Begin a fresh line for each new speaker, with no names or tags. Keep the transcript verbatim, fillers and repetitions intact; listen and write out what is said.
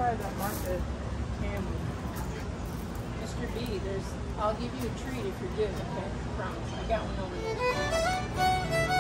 try the market Campbell.
Mister B, there's, I'll give you a treat if you're good, okay? I promise. I got one over there.